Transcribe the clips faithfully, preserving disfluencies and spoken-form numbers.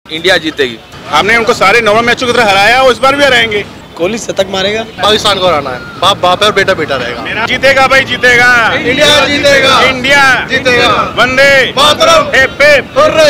India जीतेगी। हमने उनको सारे नौ मैचों की तरह हराया और इस बार भी हराएंगे। कोहली शतक मारेगा। पाकिस्तान को हराना है। बाप बाप है और बेटा बेटा रहेगा। जीतेगा भाई, जीतेगा इंडिया जीतेगा। इंडिया जीतेगा। Vande Mataram. Hip hip hurray.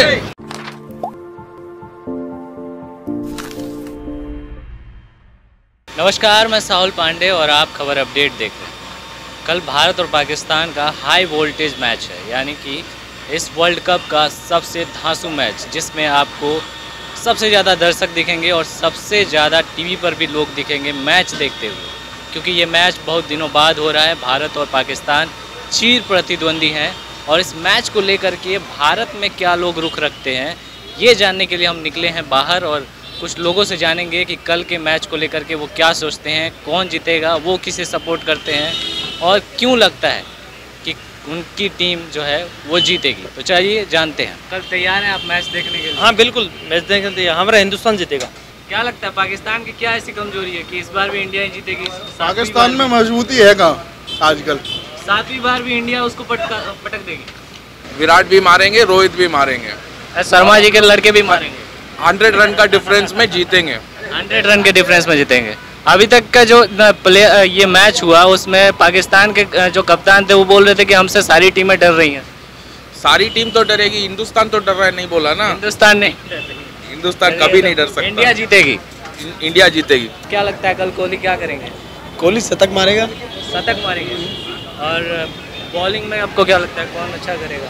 नमस्कार, मैं साहुल पांडे और आप खबर अपडेट देख रहे हैं। कल भारत और पाकिस्तान का हाई वोल्टेज मैच है, यानी कि इस वर्ल्ड कप का सबसे धांसू मैच, जिसमें आपको सबसे ज़्यादा दर्शक दिखेंगे और सबसे ज़्यादा टीवी पर भी लोग दिखेंगे मैच देखते हुए, क्योंकि ये मैच बहुत दिनों बाद हो रहा है। भारत और पाकिस्तान चीर प्रतिद्वंदी हैं और इस मैच को लेकर के भारत में क्या लोग रुख रखते हैं, ये जानने के लिए हम निकले हैं बाहर और कुछ लोगों से जानेंगे कि कल के मैच को लेकर के वो क्या सोचते हैं, कौन जीतेगा, वो किसे सपोर्ट करते हैं और क्यों लगता है कि उनकी टीम जो है वो जीतेगी। तो चलिए जानते हैं। कल तैयार हैं आप मैच देखने के लिए? हाँ बिल्कुल, मैच देखने के लिए हमारा हिंदुस्तान जीतेगा। क्या लगता है पाकिस्तान की क्या ऐसी कमजोरी है कि इस बार भी इंडिया ही जीतेगी? पाकिस्तान में मजबूती है कहाँ आजकल? सातवीं बार भी इंडिया उसको पटका पटक देगी। विराट भी मारेंगे, रोहित भी मारेंगे, शर्मा जी के लड़के भी मारेंगे। हंड्रेड रन का डिफरेंस में जीतेंगे। हंड्रेड रन के डिफरेंस में जीतेंगे। अभी तक का जो प्ले ये मैच हुआ उसमें पाकिस्तान के जो कप्तान थे वो बोल रहे थे कि हमसे सारी टीमें डर रही हैं। सारी टीम तो डरेगी, हिंदुस्तान तो डर रहा है, नहीं बोला ना? हिंदुस्तान नहीं, हिंदुस्तान कभी नहीं डर सकता। इंडिया जीतेगी। इंडिया जीतेगी। क्या लगता है कल कोहली क्या करेंगे? कोहली शतक मारेगा। शतक मारेंगे। और बॉलिंग में आपको क्या लगता है कौन अच्छा करेगा?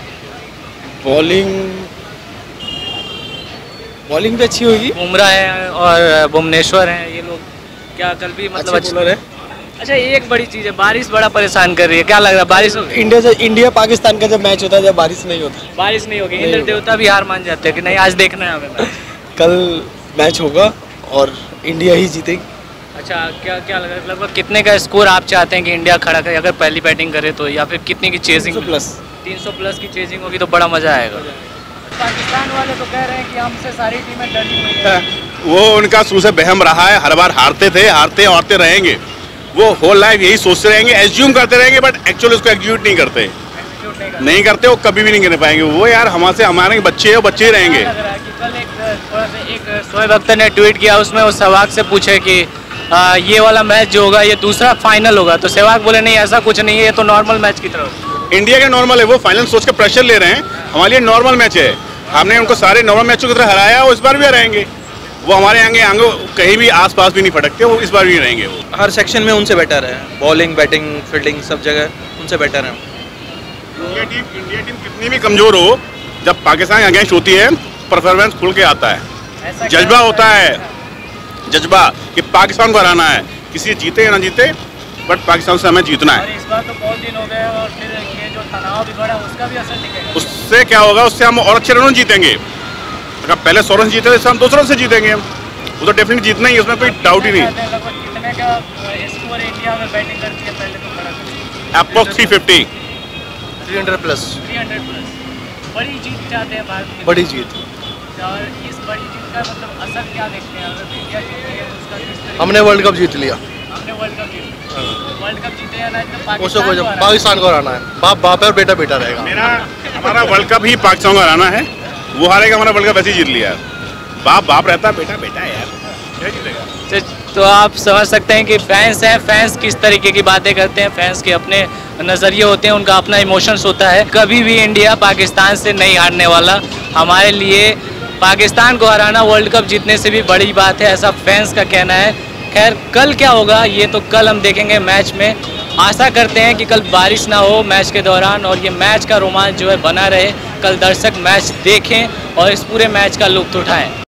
बॉलिंग बॉलिंग भी अच्छी होगी। बुमराह है और भुवनेश्वर हैं, ये लोग क्या कल भी मतलब अच्छे बॉलर है। अच्छा, एक बड़ी चीज़ है, बारिश बड़ा परेशान कर रही है। क्या लग रहा है बारिश होगी? इंडिया से इंडिया पाकिस्तान का जब मैच होता है, जब बारिश नहीं होता, बारिश नहीं होगी, इंद्र देवता भी हार मान जाते हैं कि नहीं आज देखना है हमें मैच। कल मैच होगा और इंडिया ही जीतेगी। अच्छा, क्या क्या लग रहा है लगभग कितने का स्कोर आप चाहते हैं कि इंडिया खड़ा करे अगर पहली बैटिंग करे तो, या फिर कितने की चेजिंग? प्लस तीन सौ प्लस की चेजिंग होगी तो बड़ा मजा आएगा। पाकिस्तान वाले तो कह रहे हैं कि हमसे सारी टीमें डरी हुई हैं। वो उनका शुरू से बहम रहा है, हर बार हारते थे, हारते हारते रहेंगे। वो होल लाइफ यही सोचते रहेंगे, एज्यूम करते रहेंगे, बट एक्चुअली उसको एग्जीक्यूट नहीं करते नहीं, नहीं करते, वो कभी भी नहीं कर पाएंगे। वो यार हमारे हमारे बच्चे हैं, वो बच्चे ही रहेंगे। कल एक एक शोएब अख्तर ने ट्वीट किया, उसमें वो सहवाग से पूछे कि आ, ये वाला मैच जो होगा ये दूसरा फाइनल होगा, तो सहवाग बोले नहीं ऐसा कुछ नहीं है, ये तो नॉर्मल मैच की तरह। इंडिया के नॉर्मल है, वो फाइनल सोच के प्रेशर ले रहे हैं। हमारे लिए नॉर्मल मैच है, हमने उनको सारे नॉर्मल मैचों की तरह हराया और इस बार भी हराएंगे। वो हमारे आगे आगे कहीं भी आसपास भी नहीं फटकते, वो इस बार भी रहेंगे। वो हर सेक्शन में उनसे बेटर है, बॉलिंग बैटिंग फील्डिंग सब जगह उनसे बेटर है। इंडिया टीम इंडिया टीम कितनी भी कमजोर हो, जब पाकिस्तान के अगेंस्ट होती है परफॉर्मेंस खुल के आता है, जज्बा होता है, जज्बा कि पाकिस्तान को हराना है, किसी जीते या ना जीते, बट पाकिस्तान से हमें जीतना है। और इस बार तो बहुत दिन हो गए और फिर ये जो तनाव भी बढ़ा उसका भी असर दिखेगा। उससे क्या होगा, उससे हम और अच्छे रनों जीतेंगे। अगर पहले सौ रन जीते थे, हम दो सौ रन से जीतेंगे। हम वो तो डेफिनेटली जीतना ही, उसमें कोई डाउट ही नहीं। कितने का स्कोर इंडिया में बैटिंग करती है पहले तो खड़ा? Approx three fifty three hundred plus. Three hundred plus. बड़ी जीत चाहते हैं भारत की। बड़ी जीत। और इस बड़ी जीत का मतलब असर क्या देखते हैं? अगर इंडिया जीती है उसका किस तरीके? हमने वर्ल्ड कप जीत लिया। हमने वर्ल्ड कप जीता। वर्ल्ड कप जीते या ना तो उसको पाकिस्तान को हराना। पाकिस्तान को हराना है। बाप बाप है और बेटा बेटा रहेगा। मेरा हमारा वर्ल्ड कप ही पाकिस्तान को हराना है। वो हारेगा, हमारा वर्ल्ड कप वैसे ही जीत लिया। बाप बाप रहता, बेटा बेटा है यार, क्या जीतेगा? तो आप समझ सकते हैं कि फैंस हैं, फैंस किस तरीके की बातें करते हैं, फैंस के अपने नज़रिए होते हैं, उनका अपना इमोशंस होता है। कभी भी इंडिया पाकिस्तान से नहीं हारने वाला। हमारे लिए पाकिस्तान को हराना वर्ल्ड कप जीतने से भी बड़ी बात है, ऐसा फैंस का कहना है। खैर कल क्या होगा ये तो कल हम देखेंगे मैच में। आशा करते हैं कि कल बारिश ना हो मैच के दौरान और ये मैच का रोमांच जो है बना रहे। कल दर्शक मैच देखें और इस पूरे मैच का लुत्फ उठाएं।